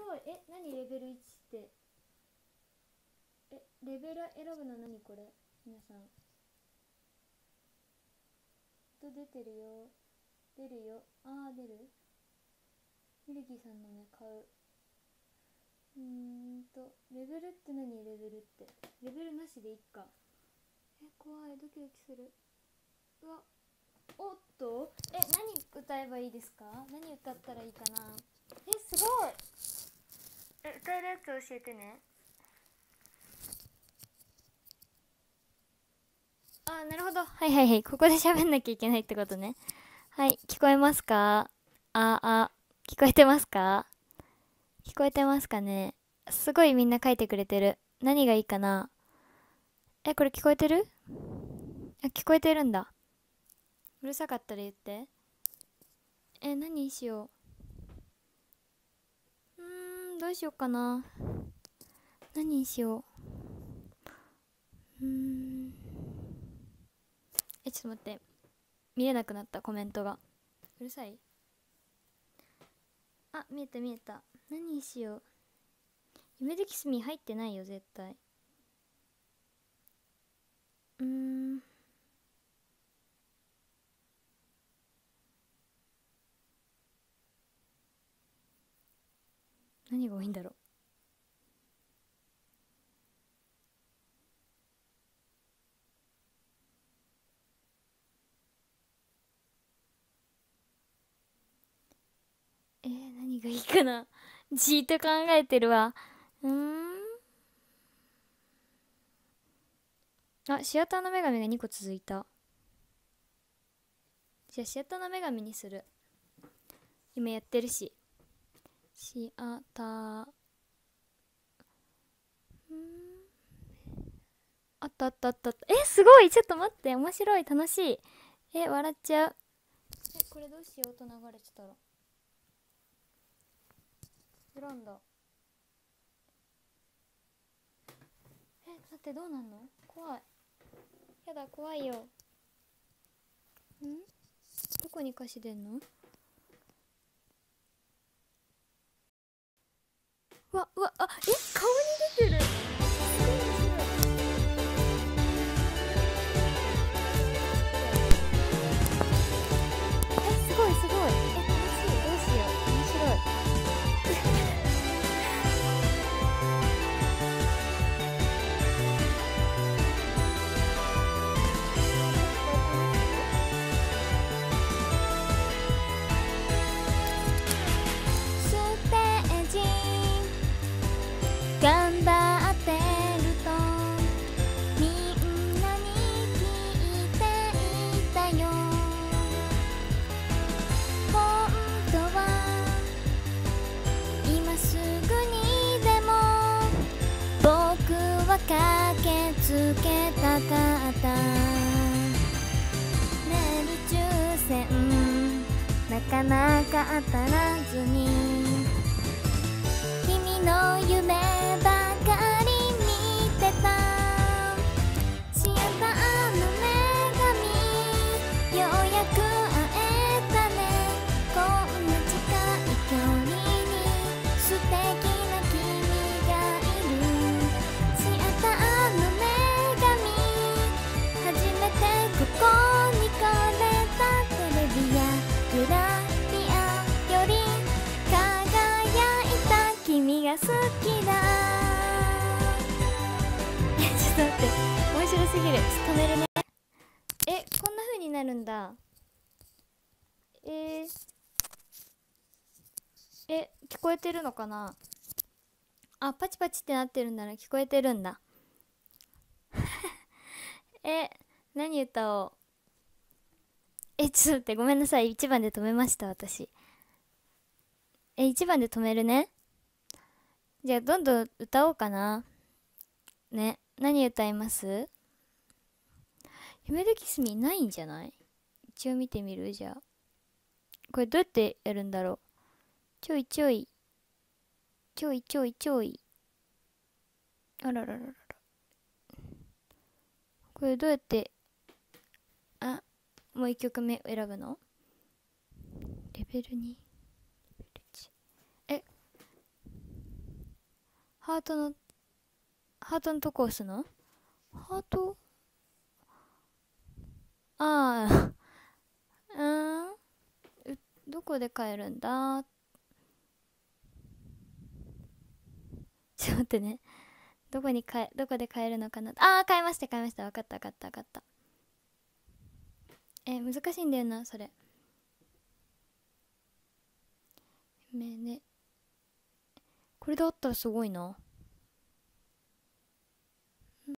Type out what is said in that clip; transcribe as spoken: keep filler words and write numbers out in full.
い。え、何レベルいちって。え、レベル選ぶの何これ皆さん。と出てるよ。出るよ。あー出る。ミルキーさんのね買う。うーんとレベルって何？レベルってレベルなしでいっか。え、怖い、ドキドキする。うわ、おっと、え、何歌えばいいですか？何歌ったらいいかな。え、すごい。え、歌えるやつ教えてね。あ、なるほど。はいはいはい。ここで喋んなきゃいけないってことね。はい、聞こえますか？あ、あ、聞こえてますか？聞こえてますかね？すごいみんな書いてくれてる。何がいいかな。え、これ聞こえてる？あ、聞こえてるんだ。うるさかったら言って。え、何にしよう。うーん、どうしようかな。何にしよう。うーん。え、ちょっと待って。見えなくなった、コメントが。うるさい？あ、見えた見えた。何にしよう。夢でキスミ入ってないよ、絶対。うーん。何が多いんだろう。えー、何がいいかな。じーっと考えてるわ。うーん。あ、シアターの女神がにこ続いた。じゃあシアターの女神にする。今やってるし。シアター。うーん。あったあったあったあった。え、すごい。ちょっと待って。面白い。楽しい。え、笑っちゃう。え、これどうしよう。音流れてたら。選んだ。え、だってどうなんの？怖い。やだ、怖いよ。ん？どこに歌詞出んの？うわ、うわ、あ、え、顔に出てる。すごいすごい。え、楽しい。どうしよう。面白い。ステージ頑張ってるとみんなに聞いていたよ。本当は今すぐにでも僕は駆けつけたかった。メール抽選なかなか当たらずに君の夢ばかり見てた。シアターの女神ようやく会えたね。こんな近い距離に素敵な君がいる。シアターの女神初めてここに来れた。テレビやグラビアより輝いた君が好きだ。え、ちょっと待って、面白すぎる。ちょっと止めるね。え、こんな風になるんだ。えー、え、聞こえてるのかな。あ、パチパチってなってるんなら聞こえてるんだ。え、何歌おう。え、ちょっと待って、ごめんなさい。いちばんで止めました、私。え、いちばんで止めるね。じゃあ、どんどん歌おうかな。ね。何歌います？夢でキスミないんじゃない？一応見てみる？じゃあ。これどうやってやるんだろう。ちょいちょい。ちょいちょいちょい。あららららら。これどうやって、あ、もういっきょくめ選ぶの？レベルに。レベルいち。え、 ハートのハートのとこ押すの？ハート、ああうーん、うどこで買えるんだ？ちょっと待ってね。どこに買え、どこで買えるのかな。ああ、買いました、買いました。わかった、わかった、わかった。え、難しいんだよな、それ。めね。これだったらすごいな。